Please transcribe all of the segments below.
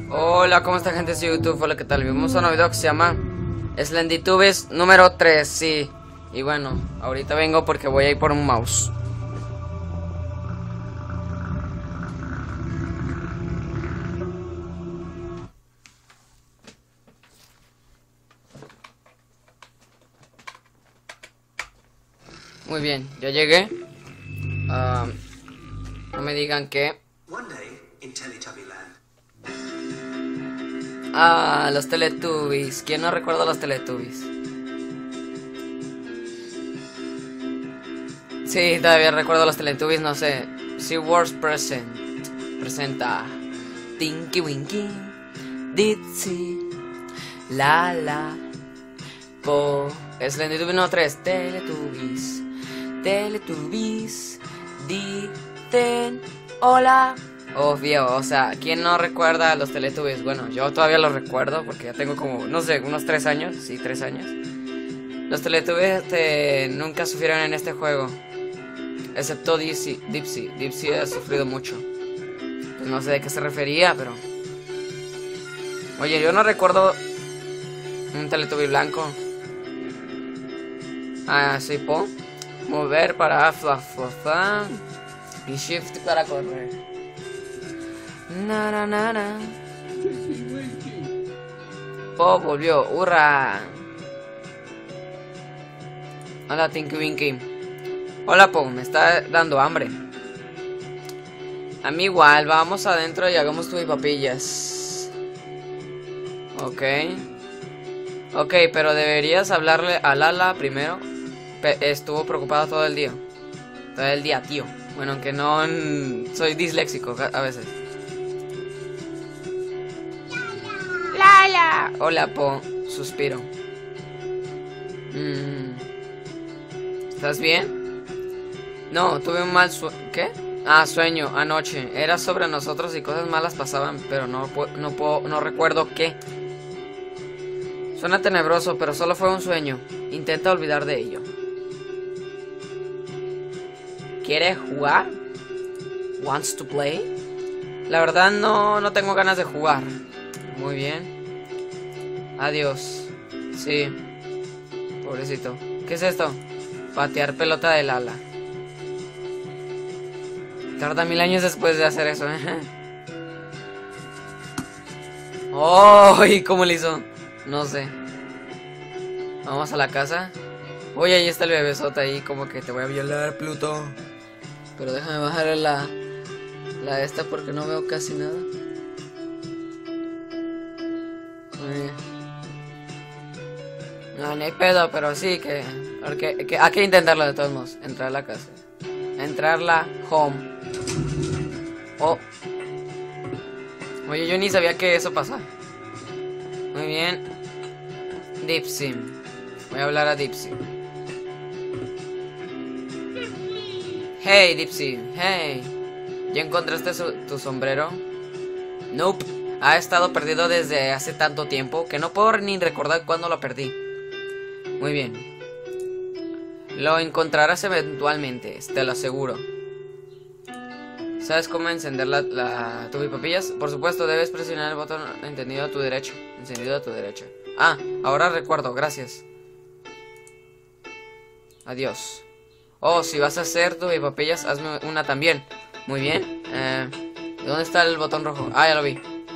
Hola, ¿cómo está, gente de YouTube? Hola, ¿qué tal? Vimos un video que se llama Slendytubbies número 3, sí. Y bueno, ahorita vengo porque voy a ir por un mouse. Muy bien, ya llegué. No me digan que... los Teletubbies. ¿Quién no recuerda los Teletubbies? Sí, todavía recuerdo los Teletubbies, no sé. SeaWorld presenta Tinky Winky, Ditsy, Lala, Po, Slendytubbies no 3, Teletubbies, dicen hola. Obvio, o sea, ¿quién no recuerda a los Teletubbies? Bueno, yo todavía los recuerdo porque ya tengo como, no sé, unos 3 años, sí, 3 años. Los Teletubbies nunca sufrieron en este juego, excepto Dipsy. Dipsy ha sufrido mucho. Pues no sé de qué se refería, pero... Oye, yo no recuerdo un Teletubby blanco. Ah, sí, Po. Mover para flafar. Y shift para correr. Na. Po volvió, hurra. Hola, Tinky Winky. Hola, Po, me está dando hambre. A mí igual, vamos adentro y hagamos papillas. Ok, pero deberías hablarle a Lala primero. Estuvo preocupada todo el día. Todo el día, tío. Bueno, aunque no... soy disléxico a veces. Lala. Hola, Po. Suspiro. ¿Estás bien? No, tuve un mal sueño. ¿Qué? Ah, sueño, anoche. Era sobre nosotros y cosas malas pasaban, pero no recuerdo qué. Suena tenebroso, pero solo fue un sueño. Intenta olvidar de ello. ¿Quieres jugar? ¿Wants to play? La verdad no tengo ganas de jugar. Muy bien. Adiós. Sí. Pobrecito. ¿Qué es esto? Patear pelota de Lala. Tarda 1000 años después de hacer eso, ¡Oh! ¿Y cómo le hizo? No sé. Vamos a la casa. Oye, ahí está el bebesota ahí, como que te voy a violar, Pluto. Pero déjame bajar la esta porque no veo casi nada. No hay pedo, pero sí que hay que intentarlo de todos modos. Entrar a la casa. Entrarla home. Oh. Oye, yo ni sabía que eso pasaba. Muy bien. Dipsy. Voy a hablar a Dipsy. Hey, Dipsy. Hey. ¿Ya encontraste tu sombrero? Nope. Ha estado perdido desde hace tanto tiempo que no puedo ni recordar cuándo lo perdí. Muy bien. Lo encontrarás eventualmente, te lo aseguro. ¿Sabes cómo encender la tubipapillas? Por supuesto, debes presionar el botón encendido a tu derecha. Encendido a tu derecha. Ah, ahora recuerdo, gracias. Adiós. Oh, si vas a hacer tubipapillas, hazme una también. Muy bien. ¿Dónde está el botón rojo? Ah, ya lo vi.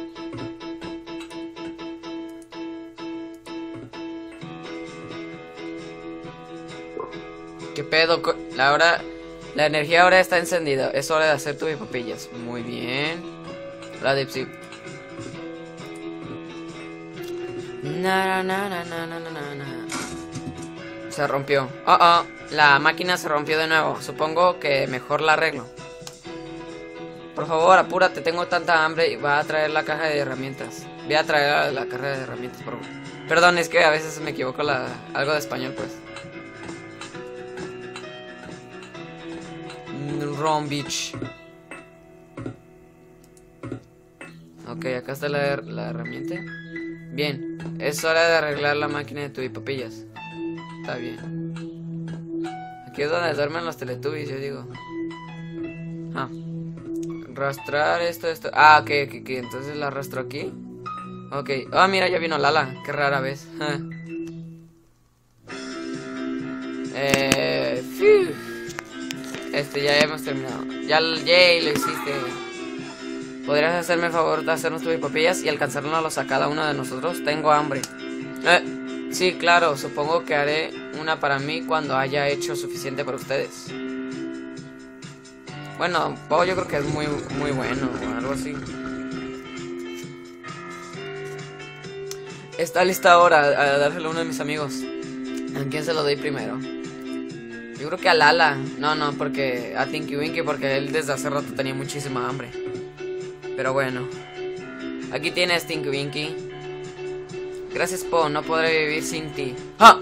¿Qué pedo? La energía ahora está encendida. Es hora de hacer tubipapillas. Muy bien. Hola, Dipsy. Se rompió. La máquina se rompió de nuevo. Supongo que mejor la arreglo. Por favor, apúrate. Tengo tanta hambre y va a traer la caja de herramientas. Voy a traer la caja de herramientas, por favor. Perdón, es que a veces me equivoco algo de español, pues. Wrong Beach. Ok, acá está la herramienta. Bien, es hora de arreglar la máquina de tubipapillas. Está bien. Aquí es donde duermen los Teletubbies, yo digo. Arrastrar esto. Ah, ok, entonces la arrastro aquí. Ok. Ah, mira, ya vino Lala. Qué rara vez. Fiu. Ya hemos terminado. Ya, yay, lo hiciste. ¿Podrías hacerme el favor de hacernos tus papillas y alcanzárnoslos a cada uno de nosotros? Tengo hambre. Sí, claro, supongo que haré una para mí cuando haya hecho suficiente para ustedes. Bueno, Pau yo creo que es muy bueno o algo así. Está lista ahora a dárselo a uno de mis amigos. ¿A quién se lo doy primero? Yo creo que a Lala. No, porque a Tinky Winky, porque él desde hace rato tenía muchísima hambre. Pero bueno. Aquí tienes, Tinky Winky. Gracias, Po, no podré vivir sin ti. ¡Ah!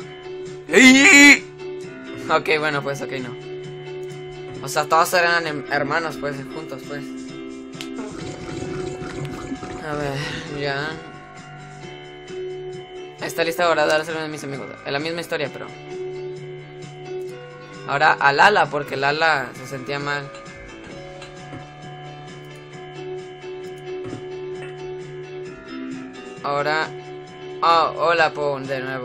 Ok, bueno, pues, ok, no. O sea, todos eran hermanos, pues, juntos, pues. A ver, ya. Está lista ahora de dárselo a mis amigos. Es la misma historia, pero... Ahora a Lala, porque Lala se sentía mal. Ahora... Oh, hola, Po, de nuevo.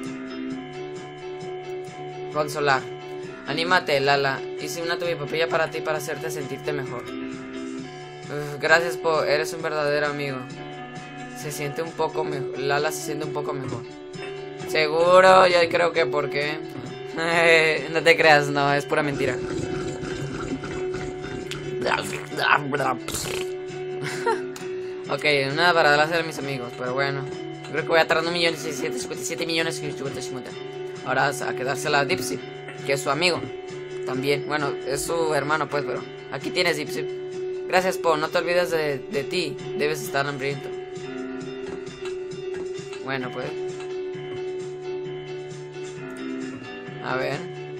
Consolar. Anímate, Lala. Hice una tubipapilla para ti para hacerte sentirte mejor. Gracias, Po. Eres un verdadero amigo. Se siente un poco mejor. Lala se siente un poco mejor. Seguro, yo creo que porque... no te creas, no, es pura mentira. Ok, nada para darle a mis amigos, pero bueno. Creo que voy a tardar 1.657 millones y 50. Ahora a quedársela a Dipsy, que es su amigo. También, bueno, es su hermano pues, pero aquí tienes, Dipsy. Gracias, Po, no te olvides de ti. Debes estar hambriento. Bueno, pues. A ver.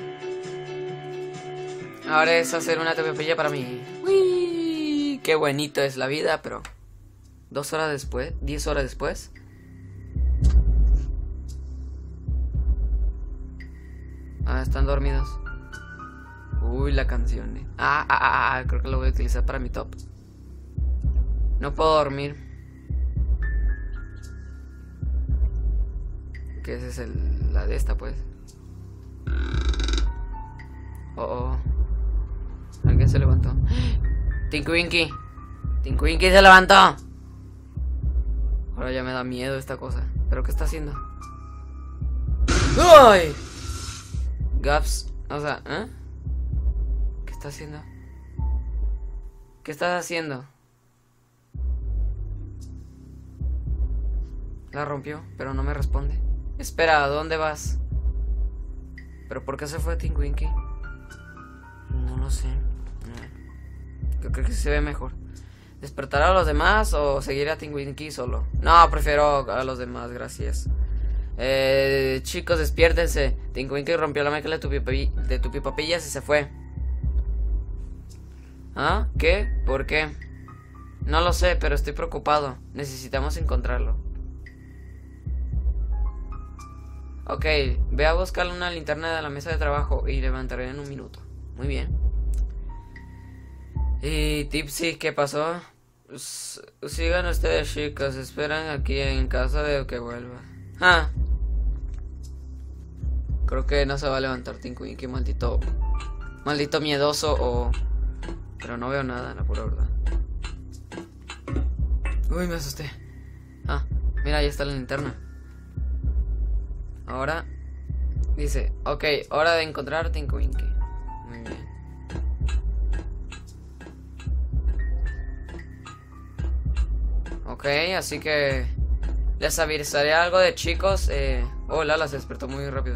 Ahora es hacer una tubipapilla para mí. Uy, qué bonito es la vida, pero 2 horas después, 10 horas después. Están dormidos. Uy, la canción. Creo que lo voy a utilizar para mi top. No puedo dormir. Que esa es la de esta, pues. Oh. Alguien se levantó. Tinky Winky. Tinky Winky se levantó. Ahora ya me da miedo esta cosa. ¿Pero qué está haciendo? ¡Ay! Gaps. O sea, ¿eh? ¿Qué está haciendo? ¿Qué estás haciendo? La rompió, pero no me responde. Espera, ¿a dónde vas? ¿Pero por qué se fue Tinky Winky? No lo sé. Yo creo que se ve mejor. ¿Despertar a los demás o seguir a Tinky Winky solo? No, prefiero a los demás, gracias. Chicos, despiértense. Tinky Winky rompió la máquina de tupipapillas y se fue. ¿Ah? ¿Qué? ¿Por qué? No lo sé, pero estoy preocupado. Necesitamos encontrarlo. Ok, ve a buscar una linterna de la mesa de trabajo y levantaré en un minuto. Muy bien. Y Tipsy, ¿qué pasó? Sigan ustedes, chicos. Esperan aquí en casa de que vuelva. Creo que no se va a levantar Tinky Winky, maldito miedoso o... Pero no veo nada, la pura verdad. Uy, me asusté. Mira, ya está la linterna. Ahora dice, ok, hora de encontrar a Tinky Winky. Muy bien. Ok, así que les avisaré algo de chicos. Oh, Lala se despertó muy rápido.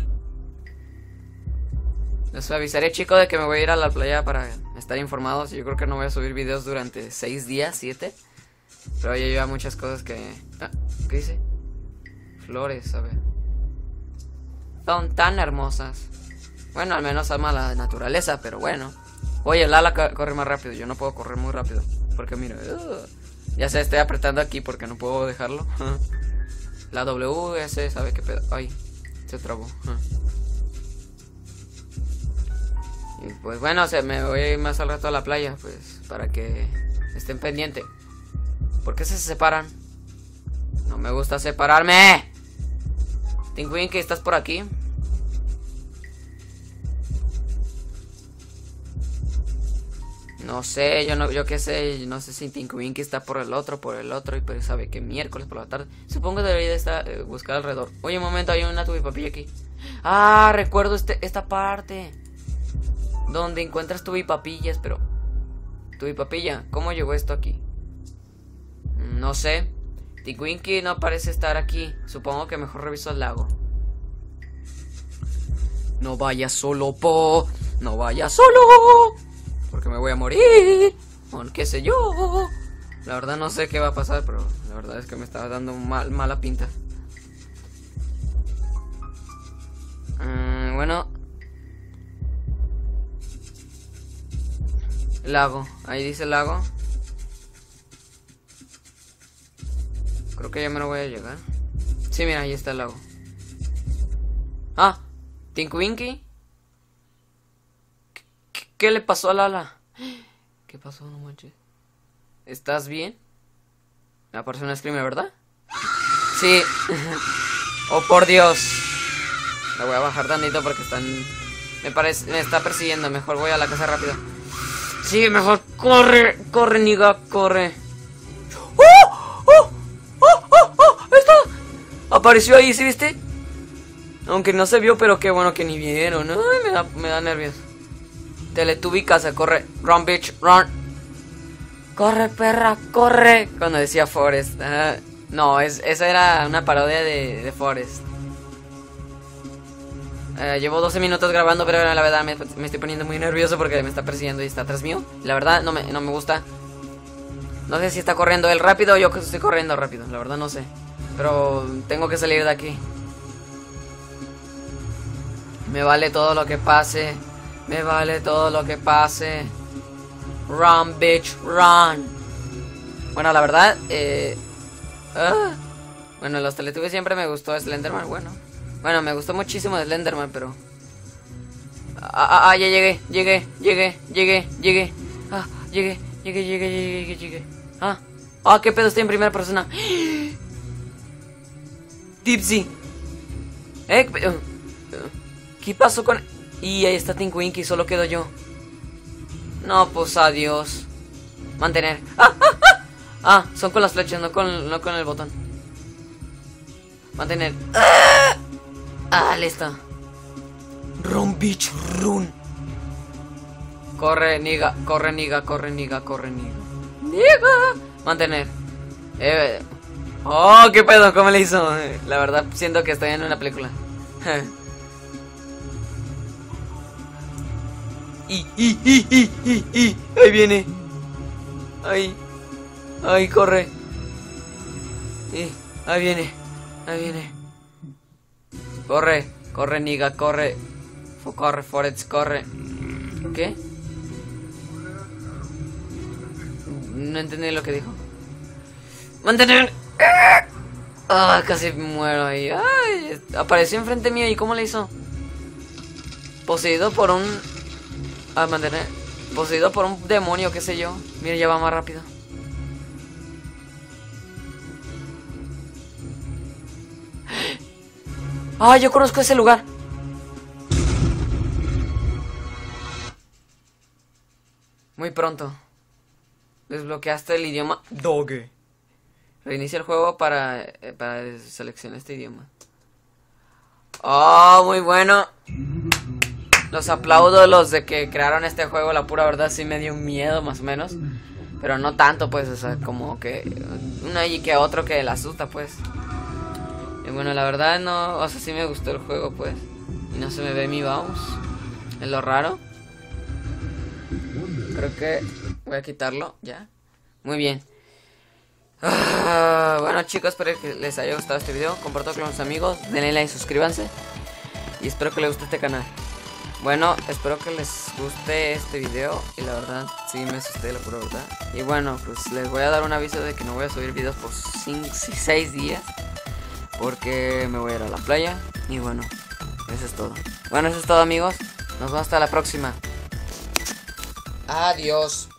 Les avisaré, chicos, de que me voy a ir a la playa para estar informados. Yo creo que no voy a subir videos durante 6 días, 7. Pero ya lleva muchas cosas que... ¿Qué dice? Flores, a ver. Son tan hermosas. Bueno, al menos ama la naturaleza, pero bueno. Oye, Lala corre más rápido. Yo no puedo correr muy rápido. Porque mira, ya sé, estoy apretando aquí porque no puedo dejarlo. La WS, ¿sabe qué pedo? Ay, se trabó. Y pues bueno, me voy a ir más al rato a la playa, pues, para que estén pendientes. ¿Por qué se separan? No me gusta separarme. Tinky, ¿estás por aquí? No sé, yo qué sé, no sé si Tinky está por el otro, y pero sabe que miércoles por la tarde. Supongo que debería estar buscar alrededor. Oye, un momento, hay una tubipapilla aquí. Ah, recuerdo esta parte donde encuentras tubipapillas, pero tubipapilla, ¿cómo llegó esto aquí? No sé. Tinky no parece estar aquí. Supongo que mejor reviso el lago. No vayas solo, Po. No vayas solo. Porque me voy a morir. O qué sé yo. La verdad no sé qué va a pasar, pero la verdad es que me estaba dando mala pinta. Bueno. Lago. Ahí dice lago. Creo que ya me lo voy a llegar. Sí, mira, ahí está el lago. Ah, Tinky. ¿Qué le pasó a Lala? ¿Qué pasó? No manches. ¿Estás bien? Me apareció un screamer, ¿verdad? Sí. Oh, por Dios. La voy a bajar tantito porque me está persiguiendo. Mejor voy a la casa rápido. Sí, mejor corre, niga, corre. ¡Está! Apareció ahí, ¿sí viste? Aunque no se vio, pero qué bueno que ni vieron. Ay, me da nervios. Teletubby casa, corre. Run, bitch, run. Corre, perra, corre. Cuando decía Forrest. No, esa era una parodia de Forrest. Llevo 12 minutos grabando, pero la verdad me estoy poniendo muy nervioso porque me está persiguiendo y está atrás mío. La verdad no me gusta. No sé si está corriendo él rápido o yo que estoy corriendo rápido. La verdad no sé. Pero tengo que salir de aquí. Me vale todo lo que pase. Me vale todo lo que pase. Run, bitch, run. Bueno, la verdad, bueno, los Teletubbies siempre me gustó Slenderman. Bueno, me gustó muchísimo Slenderman, pero ya llegué. Llegué. Qué pedo, estoy en primera persona. Dipsy. ¿Qué pasó con...? Y ahí está Tinky, solo quedo yo. No, pues adiós. Mantener. Son con las flechas, no con el botón. Mantener. Listo. Run, bitch, run. Corre, niga. Niga. Mantener. Qué pedo, ¿cómo le hizo? La verdad, siento que estoy en una película. Ahí viene. Ahí corre. Ahí viene. Corre, niga, corre. Corre, Forrest, corre. ¿Qué? No entendí lo que dijo. ¡Mantener! Casi muero ahí. Apareció enfrente mío. ¿Y cómo le hizo? Poseído por un... mantener. Poseído por un demonio, qué sé yo. Mira, ya va más rápido. Yo conozco ese lugar. Muy pronto. Desbloqueaste el idioma Doge. Reinicia el juego para seleccionar este idioma. Muy bueno. Los aplaudo, los de que crearon este juego. La pura verdad sí me dio miedo, más o menos. Pero no tanto, pues, o sea, como que uno y que otro que le asusta, pues. Y bueno, la verdad no, o sea, sí me gustó el juego, pues. Y no se me ve mi mouse. Es lo raro. Creo que voy a quitarlo, ya. Muy bien. Bueno, chicos, espero que les haya gustado este video. Comparto con los amigos, denle like, suscríbanse. Y espero que les guste este canal. Bueno, espero que les guste este video. Y la verdad, sí me asusté, la pura verdad. Y bueno, pues les voy a dar un aviso de que no voy a subir videos por 6 días. Porque me voy a ir a la playa. Y bueno, eso es todo. Bueno, eso es todo, amigos. Nos vemos hasta la próxima. Adiós.